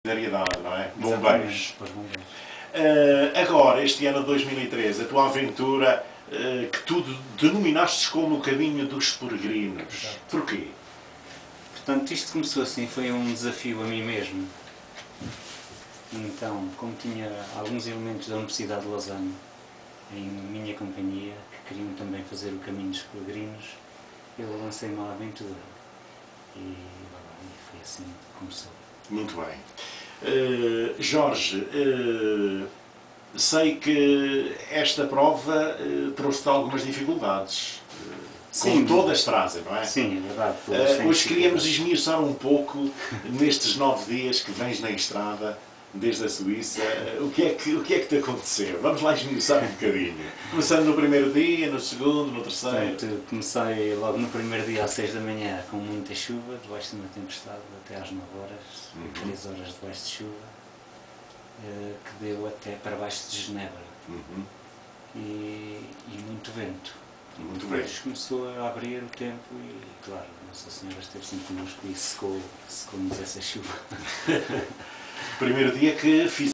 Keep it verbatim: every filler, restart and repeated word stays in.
solidariedade, não é? Exatamente, Bombeiros. para os bombeiros. Uh, agora, este ano de dois mil e treze, a tua aventura, uh, que tu denominaste como o caminho dos peregrinos. Exato. Porquê? Portanto, isto começou assim, foi um desafio a mim mesmo. Então, como tinha alguns elementos da Universidade de Lausanne em minha companhia, que queriam também fazer o caminho dos peregrinos, eu lancei-me à aventura. E, e foi assim que começou. Muito bem. Uh, Jorge, uh, sei que esta prova uh, trouxe-te algumas dificuldades. Uh, Sim, como todas trazem, não é? Sim, é verdade. Uh, hoje queríamos esmiuçar um pouco, nestes nove dias que vens na estrada, desde a Suíça, o que, é que, o que é que te aconteceu? Vamos lá esmiuçar um bocadinho. Começando no primeiro dia, no segundo, no terceiro. Portanto, comecei logo no primeiro dia às seis da manhã com muita chuva, debaixo de uma tempestade, até às nove horas, uhum. três horas debaixo de chuva, que deu até para baixo de Genebra. Uhum. E, e muito vento. Muito Depois bem. começou a abrir o tempo e, claro, Nossa Senhora esteve sempre connosco e secou, secou-nos essa chuva. Primeiro dia que fiz